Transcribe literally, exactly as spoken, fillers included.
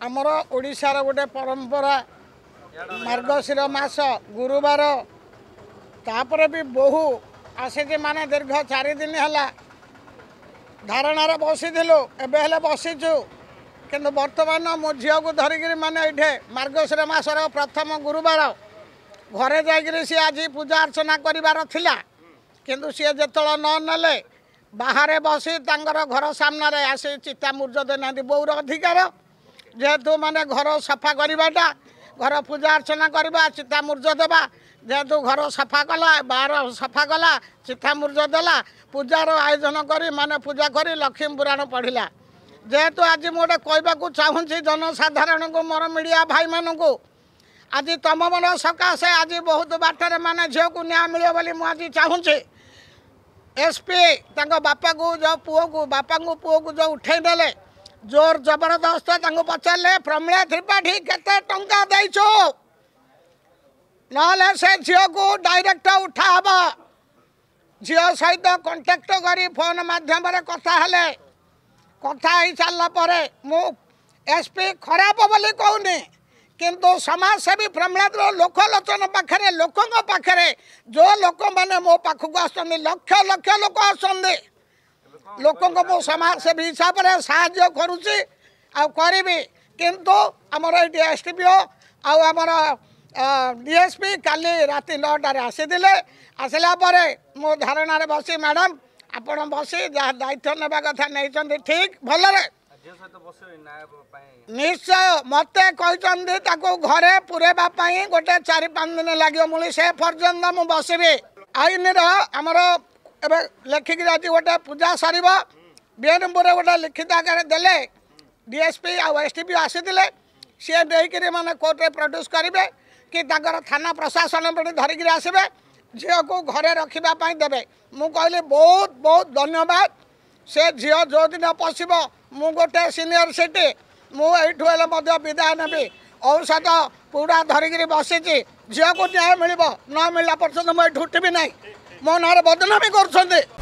आमर ओडिशार गोटे परंपरा मार्गशीर मास गुरुवार तापर भी बहु आसी माने दीर्घ चार दिन है धारणार बसीलु एवं बसीचु किंतु बर्तमान मो झील को धरिक माने ये मार्गशीर मासर प्रथम गुरुवार घरे जाकि सी आज पूजा अर्चना करार किंतु सी जो न नेले बाहर बसी घर सामने आसी चिता मूर्ज देना बोर अधिकार जेहेतु माने घर सफा करवाटा घर पूजा अर्चना करवा चिता मूर्ज देवा जेहेतु घर सफा कला बाहर सफा कला चिता मूर्ज देला पूजार आयोजन करी माने पूजा करी लक्ष्मी पुराण पढ़ला जेहेतु आज मुझे कहवाक चाहूँगी जनसाधारण को मोर मीडिया भाई मान को आज तुम मन सकाशे आज बहुत बाटर माने झील को न्याय मिले बोली मुझे चाहूँगी एसपी बापा को जो पुओ को बापा को पुओ को जो उठे देले जोर जबरदस्त पचारे प्रमिला त्रिपाठी केते टंका देइछो ना से झील को डायरेक्ट उठा हबा झील सहित कांटेक्ट करी फोन माध्यम कथा हेले कथा ही चलला परे मु एसपी खराब बोली कहूनी किंतु समाजसेवी प्रमिला लोकलोचन पाखे लोकों पाखे जो लोक मैंने मो पाखक आसुच्च लक्ष लक्ष लोक आसुच्च लोकों को समाजसेवी हिसाब से साहाय्य करुच्ची करी किंतु आमर ये एसडीपीओ आमर डीएसपी काली राति नौटार आसीले आसला मो धारणार बसी मैडम आपण बसी जहाँ दायित्व नेबा कथा नहीं ठीक भलरे निश्चय मत कहते घरे पुरेबा गोटे चार पाँच दिन लगे मुझे से पर्यंत मुझे बसबी आईन आमर ए लेखिक आज गोटे पूजा सर बीएनपुर गोटे लिखित आकार देले डीएसपी आ एसडीपी आसीले सी देकर मैंने कोर्टे प्रड्यूस करेंगे कि थाना प्रशासन धरिक आसबे झील को घरे रखापी देवे मु कहली बहुत बहुत धन्यवाद से झील जो दिन पशब मु गोटे सीनियर सिटी मुझे विदाय नेबी औषध पूरा धरिक बसी झील को न्याय मिल न मिलला पर्यटन मुझे उठबी ना मो ना बदनामी कर